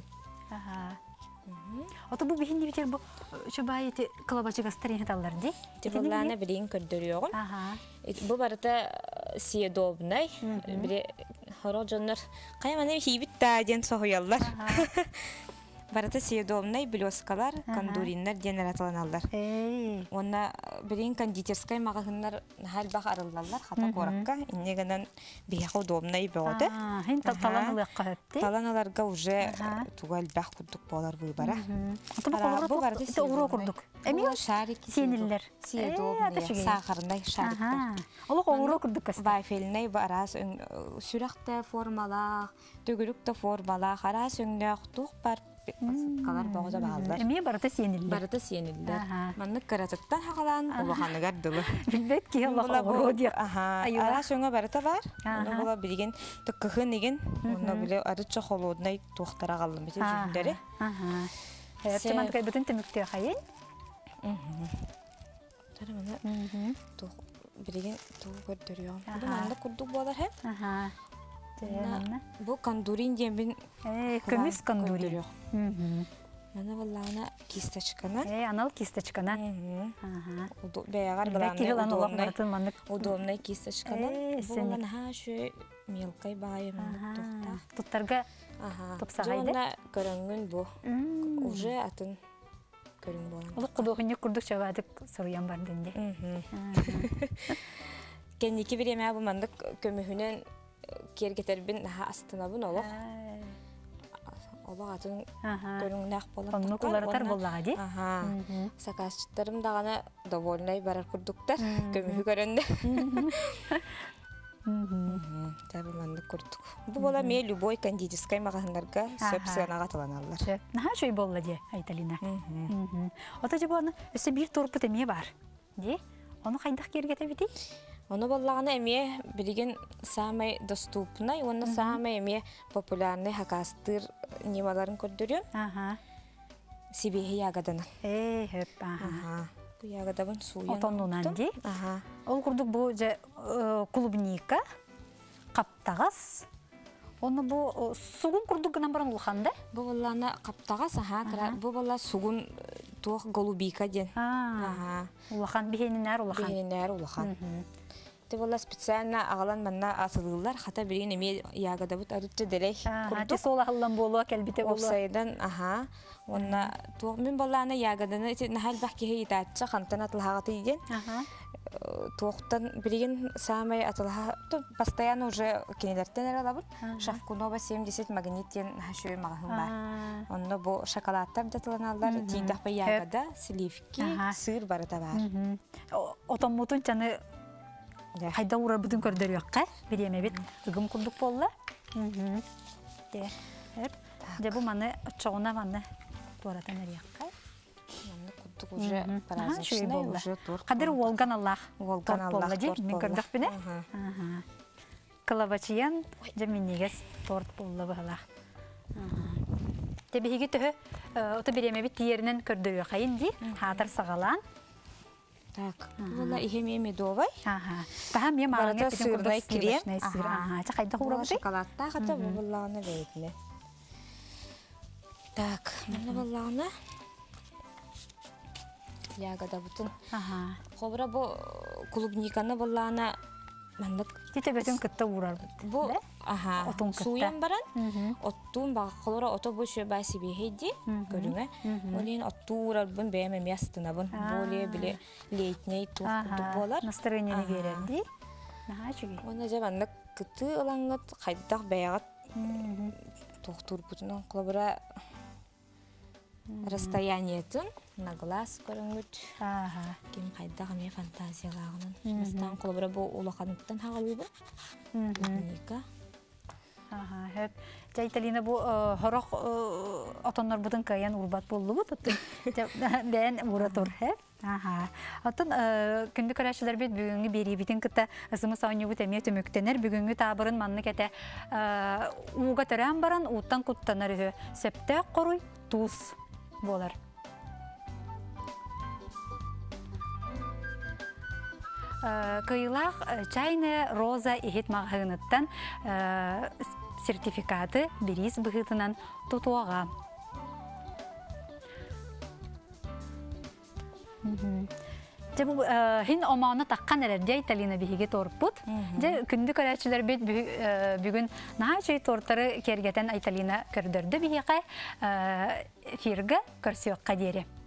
Ото бу бихин дибитер бу чобай эти колобачыга старин хаталар ди. Тибуллана билин көрдөрүөгөн. Бу барыта съедобный. Бире хорожоннор кайманы хибит та ден сохуяллар. Барыта съедобный блёскалар, кондуриннер генераторлар. Онна билин кондитерская магазиннар халбах арыллалар, хата коракка. Иннегенен бия удобный болды. Хин таланалыкка хепти. Таланаларга уже тугал бах курдук болар выбора. Бу барыта это урок курдук. Эми шарик сениллер. Съедобный, сахарный шариктер. Олох урок курдук. Вафельный барас сүрәктә формалар, төгүлүктә формалар, харас өңнәк тук бар калар багыда балдар. Эми барыта сениллер. Барыта сениллер. Манны каратыктан хакалан убаханыгар дылы. Билбет ки Аллах уродия. Аха. Харас өңгә барыта бар. Аны була билген тыккыхын деген, аны биле арыча холодный туктара калдым бите жүндәре. Аха. Хәтман кай бөтен темиктә хайын. Мм. Тармана. Тук билген тук көрдөрөм. Бу манда курдук болар һәм. Аха. Бу кондурин дебин көмүс кондурин. Мана валлана кисточкана. Э, анал кисточкана. Ага. Беягар баланы. Удобный кисточкана. Булан ха шу мелкай байым тохта. Туттарга топсагайды. Жона көрөнгөн бу. Уже атын көрүн болан. Ол кудугуне курдук чабадык соруян бар денде. Кенники биреме бу мандык көмүхүнөн кергетербин астынабын олық. Олық атын көріңнәқ болын тұқтар. Онны куларытар боллаға де? Сақасчыттарым дағаны довольнай барар күрдіктар. Көмігі көрінді. Тәбі манды күрдік. Бұл бола ме любой кондитерскай мағасындарға сөп сығанаға таланалар. Наға жой болла де, Айталина. Ота жа боланы өсі бір торпы тәме бар. Де? Оны қайдақ кергеті беті? Оны боллағына әме білген самай доступнай, оны самай әме популярный хакастыр немаларын көрдірен. Сибехи ягадана. Эй, хөп, аха. Бұл ягадабын суян. Отоннунан де? Ол күрдік бұл клубника, қаптағас. Оны бұл суғын күрдік гынан баран ұлғанда? Бұл боллағына қаптағас, бұл болла суғын туық голубика ден. Улахан бейінен әр улахан? Бейінен әр улахан. Те болла специально ағалан манна асылылар, хата бірген еме яғада бұт арытчы дәрей құрдық. Те сол ағылан болуа, кәлбіте болуа. Опсайдан, аха. Онна, мен болланы яғаданы, нахал бәккеге етатчы, қантан атылғағаты еден. Тоқтан бірген самай атылға, постоянно уже кенелерттен әралабын. Шавкунова семьдесят магниттен шөй мағағын бар. Онна бұл шоколадтар жатыланалар, тейдақ бай яғада, сливки, сыр барыта бар. Отон мұтын чаны қайда ұрар бұдың көрдер өққа, береме бет үгім күрдік болла. Де бұл маны ұтшауына маны туаратан әріққа. Уже праздничный, уже торт. Қадыр Волган Аллах торт болла де, мен көрдік біне? Кылабачиян, жәменегіз торт болла бағалақ. Тебеге түхі, оты береме бет тиерінен көрдір өқайын де, хатыр сағалан. Так, бұла ихеме медовай. Таға мен мағаңа сырный крем. Қайда құра бұдай? Шоколадта қата бұлағына бәйтіне. Так, мұны бұлағына яғада бұтын. Қобыра бұл клубниканы бұлағына мандық. Тете бөтін күтті ұрар бұд. Бұл суян баран. Оттуын баға қолыра ото бұл шөй бәсі бейхейді көріңе. Олен отту ұрар бұн бәйме мястына бұн. Боле біле лейтней тұқтық болар. Настроенені берерді. Оны жа мандық күтті ұлаңғыт қайдақ бәйғат тұқтыр бұтынан қолыра расстояниетін на глаз көріңгіт. Кем қайдағы ме фантазиялағынан. Мәстан қолыбыра бұл олақаныттан хағалуй бұл. Ника. Жайталина бұл ғырақ отонлар бұдың каян ұрбат болу бұд. Бән ұра тұр. Атын күнді көрәшілер бет бүгінгі бері бітін күтті ызымы сауыны бұд әме төміктенер. Бүгінгі табырын манны кәті уға түрән баран, ұттан құттанар үгі. Сәпті қоруй тұз болар. Кыйлақ чайны роза ехет мағығыныттан сертификаты беріз бұғытынан тұтуаға. Хин омауына таққан әрерде Италина бігеге торып бұд. Күнді көрәтшілер бет бүгін наға жай торттары кергетен Италина көрдірді бігеға фиргі көрсеуаққа дері.